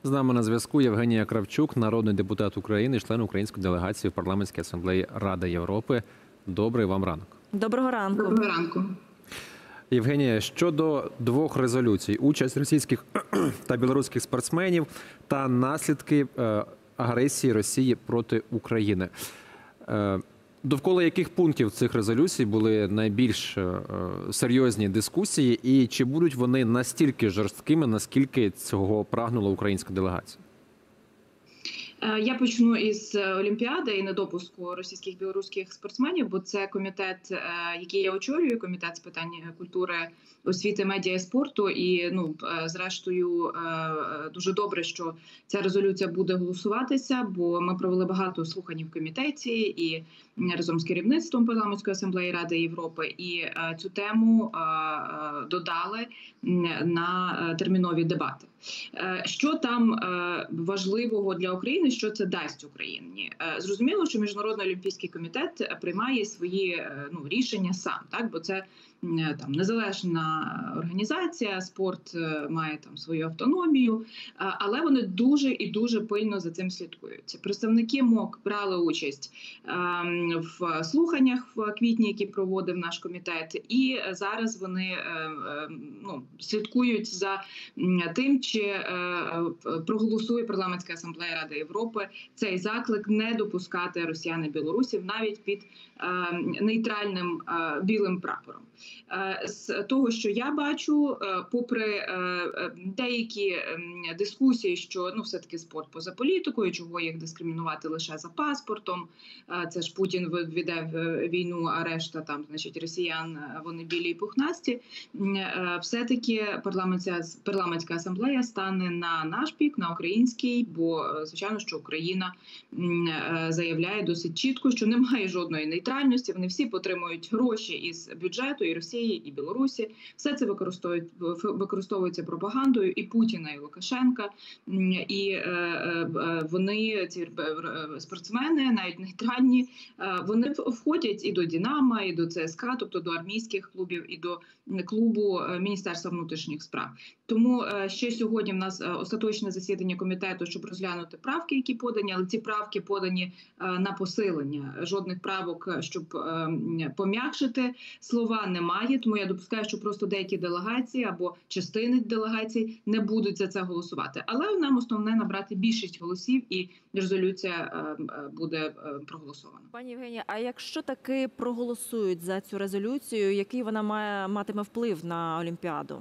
З нами на зв'язку Євгенія Кравчук, народний депутат України, член української делегації в Парламентській асамблеї Ради Європи. Добрий вам ранок. Доброго ранку. Доброго ранку. Євгенія, щодо двох резолюцій: участь російських та білоруських спортсменів та наслідки агресії Росії проти України. Довкола яких пунктів цих резолюцій були найбільш серйозні дискусії, і чи будуть вони настільки жорсткими, наскільки цього прагнула українська делегація? Я почну із Олімпіади і недопуску російських білоруських спортсменів, бо це комітет, який я очолюю, комітет з питань культури, освіти, медіа і спорту. І, зрештою, дуже добре, що ця резолюція буде голосуватися, бо ми провели багато слухань в комітеті і разом з керівництвом Парламентської асамблеї Ради Європи. І цю тему додали на термінові дебати. Що там важливого для України, що це дасть Україні? Зрозуміло, що Міжнародний олімпійський комітет приймає свої рішення сам, так? Бо це незалежна організація, спорт має там свою автономію, але вони дуже і дуже пильно за цим слідкують. Представники МОК брали участь в слуханнях в квітні, які проводив наш комітет, і зараз вони слідкують за тим, чи проголосує Парламентська асамблея Ради Європи цей заклик не допускати росіян і білорусів навіть під нейтральним білим прапором. З того, що я бачу, попри деякі дискусії, що все-таки спорт поза політикою, чого їх дискримінувати лише за паспортом, це ж Путін веде війну, а решта там, росіян, вони білі і пухнасті, все-таки парламентська асамблея стане на наш бік, на український, бо, звичайно, що Україна заявляє досить чітко, що немає жодної нейтральності, вони всі отримують гроші із бюджету, і Росії, і Білорусі. Все це використовується пропагандою і Путіна, і Лукашенка. І вони, ці спортсмени, навіть нейтральні, вони входять і до «Динамо», і до ЦСКА, тобто до армійських клубів, і до клубу Міністерства внутрішніх справ. Тому ще сьогодні в нас остаточне засідання комітету, щоб розглянути правки, які подані, але ці правки подані на посилення. Жодних правок, щоб пом'якшити слова, немає. Тому я допускаю, що просто деякі делегації або частини делегацій не будуть за це голосувати. Але нам основне набрати більшість голосів, і резолюція буде проголосована. Пані Євгенія, а якщо таки проголосують за цю резолюцію, який вона матиме вплив на Олімпіаду?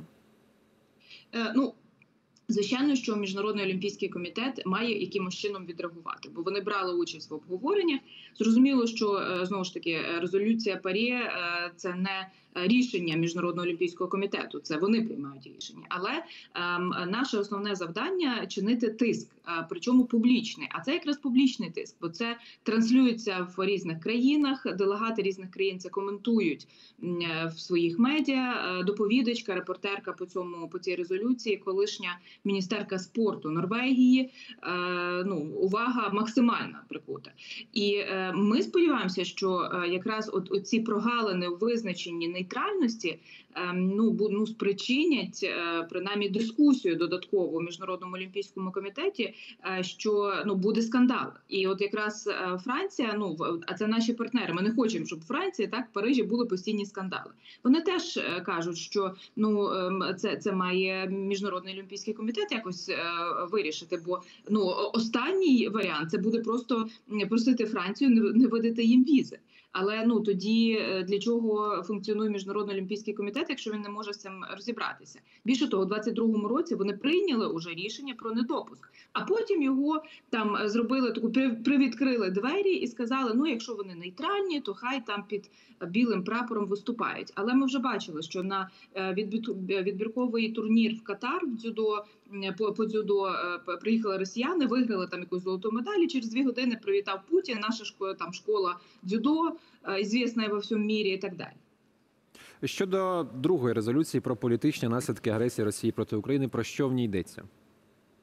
Звичайно, що Міжнародний олімпійський комітет має якимось чином відреагувати, бо вони брали участь в обговореннях. Зрозуміло, що, знову ж таки, резолюція ПАРЄ – це не рішення Міжнародного олімпійського комітету, це вони приймають рішення. Але наше основне завдання – чинити тиск, причому публічний. А це якраз публічний тиск, бо це транслюється в різних країнах, делегати різних країн це коментують в своїх медіа. Доповідачка, репортерка по цій резолюції, колишня міністерка спорту Норвегії, увага максимальна прикута. І ми сподіваємося, що якраз оці прогалини у визначенні нейтральності спричинять принаймні дискусію додаткову у Міжнародному олімпійському комітеті, що буде скандал. І от якраз Франція, а це наші партнери, ми не хочемо, щоб в Франції, в Парижі були постійні скандали. Вони теж кажуть, що це має Міжнародний олімпійський комітет якось вирішити, бо останній варіант – це буде просто просити Францію не видати їм візи. Але тоді для чого функціонує Міжнародний олімпійський комітет, якщо він не може з цим розібратися? Більше того, у 2022 році вони прийняли уже рішення про недопуск, а потім його там зробили, привідкрили двері і сказали, якщо вони нейтральні, то хай там під білим прапором виступають. Але ми вже бачили, що на відбірковий турнір в Катар в дзюдо, по дзюдо приїхали росіяни, виграли там якусь золоту медаль, і через 2 години привітав Путін, наша школа дзюдо, звісна во всьому мірі і так далі. Щодо другої резолюції про політичні наслідки агресії Росії проти України, про що в ній йдеться?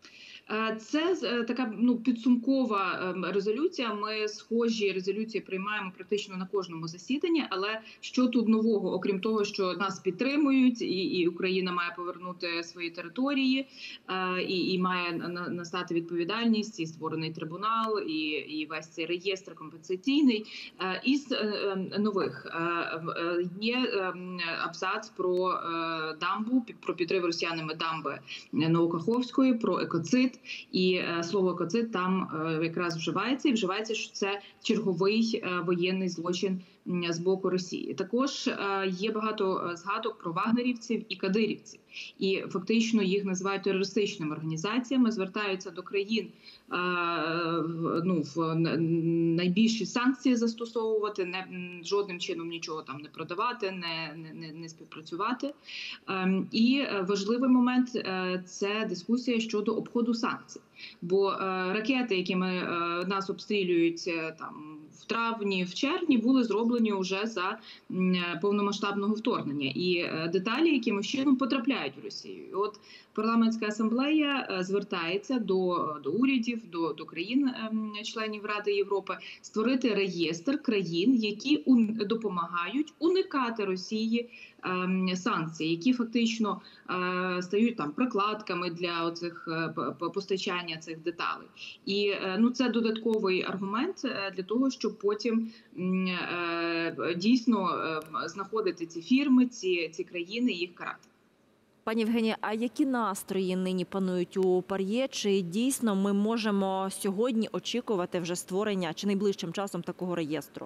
Це така підсумкова резолюція. Ми схожі резолюції приймаємо практично на кожному засіданні. Але що тут нового, окрім того, що нас підтримують, і Україна має повернути свої території, і має настати відповідальність, і створений трибунал, і весь цей реєстр компенсаційний. Із нових є абзац про дамбу, про підрив росіянами дамби Новокаховської, про екоцид. І слово «екоцид» там якраз вживається, і вживається, що це черговий воєнний злочин з боку Росії. Також є багато згадок про вагнерівців і кадирівців. І фактично їх називають терористичними організаціями, звертаються до країн в найбільші санкції застосовувати, жодним чином нічого там не продавати, не співпрацювати. І важливий момент – це дискусія щодо обходу санкцій. Бо ракети, якими нас обстрілюють там в травні, в червні, були зроблені вже за повномасштабного вторгнення. І деталі якимось чином потрапляють в Росію. І от парламентська асамблея звертається до урядів, до країн-членів Ради Європи створити реєстр країн, які допомагають уникати Росії санкцій, які фактично стають там прокладками для оцих постачання цих деталей. І це додатковий аргумент для того, щоб потім дійсно знаходити ці фірми, ці країни і їх карати. Пані Євгенія, а які настрої нині панують у ПАРЄ? Чи дійсно ми можемо сьогодні очікувати вже створення чи найближчим часом такого реєстру?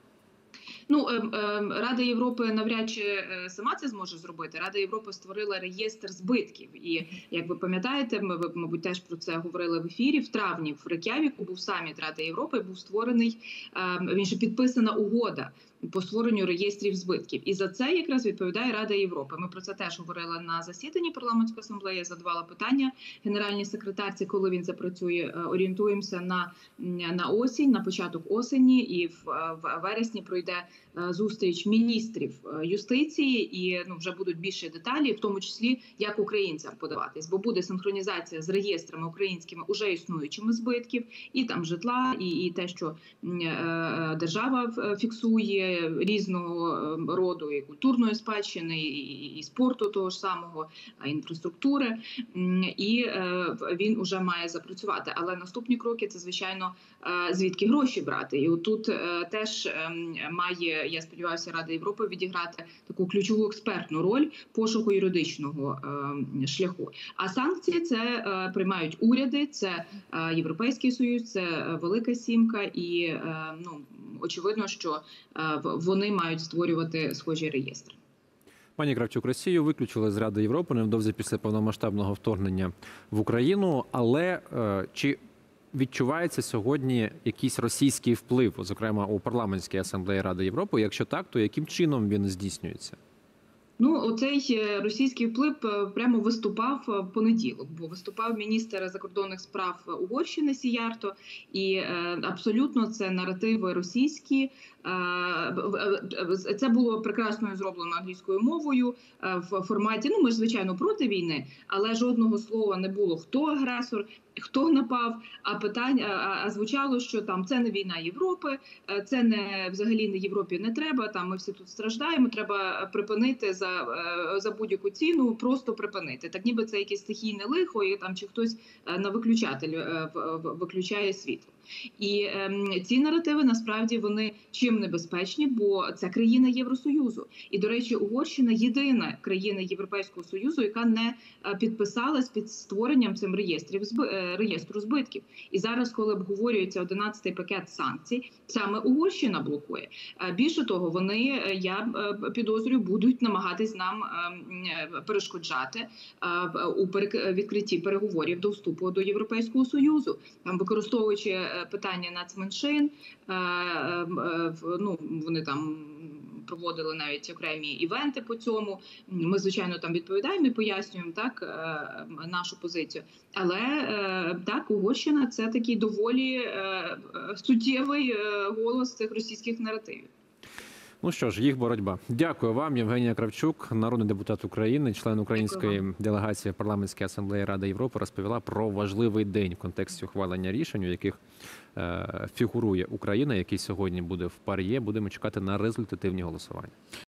Рада Європи навряд чи сама це зможе зробити. Рада Європи створила реєстр збитків. І, як ви пам'ятаєте, ви, мабуть, теж про це говорили в ефірі, в травні в Рейк'явіку був саміт Ради Європи, був створений, він же підписана угода по створенню реєстрів збитків. І за це якраз відповідає Рада Європи. Ми про це теж говорили на засіданні парламентської асамблеї, задавала питання генеральній секретарці, коли він запрацює. Орієнтуємося на осінь, на початок осені, і в вересні пройде зустріч міністрів юстиції, і вже будуть більше деталі, в тому числі, як українцям подаватись, бо буде синхронізація з реєстрами українськими уже існуючими збитків, і там житла, і те, що держава фіксує, різного роду і культурної спадщини, і спорту того ж самого, інфраструктури, і він уже має запрацювати. Але наступні кроки – це, звичайно, звідки гроші брати. І отут теж має, я сподіваюся, Рада Європи відіграти таку ключову експертну роль пошуку юридичного шляху. А санкції – це приймають уряди, це Європейський Союз, це Велика Сімка, і очевидно, що вони мають створювати схожі реєстри. Пані Кравчук, Росію виключили з Ради Європи невдовзі після повномасштабного вторгнення в Україну, але чи відчувається сьогодні якийсь російський вплив, зокрема у парламентській асамблеї Ради Європи? Якщо так, то яким чином він здійснюється? Оцей російський вплив прямо виступав в понеділок, бо виступав міністр закордонних справ Угорщини Сіярто, і абсолютно це наративи російські. Це було прекрасно зроблено англійською мовою в форматі, ми ж, звичайно, проти війни, але жодного слова не було, хто агресор, хто напав, а звучало, що там це не війна Європи, це взагалі не Європі не треба, там ми всі тут страждаємо, треба припинити за будь-яку ціну, просто припинити. Так ніби це якесь стихійне лихо, і там чи хтось на виключатель виключає світло. І ці наративи, насправді, вони чим небезпечні, бо це країна Євросоюзу. І, до речі, Угорщина – єдина країна Європейського Союзу, яка не підписалась під створенням цим реєстру збитків. І зараз, коли обговорюється 11-й пакет санкцій, саме Угорщина блокує. Більше того, я підозрюю, будуть намагатись нам перешкоджати у відкритті переговорів до вступу до Європейського Союзу, використовуючи питання нацменшин, вони там проводили навіть окремі івенти по цьому. Ми, звичайно, там відповідаємо і пояснюємо нашу позицію. Але так, Угорщина – це такий доволі суттєвий голос цих російських наративів. Ну що ж, їх боротьба. Дякую вам, Євгенія Кравчук, народний депутат України, член української делегації в Парламентській асамблеї Ради Європи, розповіла про важливий день в контексті ухвалення рішень, у яких фігурує Україна, який сьогодні буде в ПАРЄ. Будемо чекати на результативні голосування.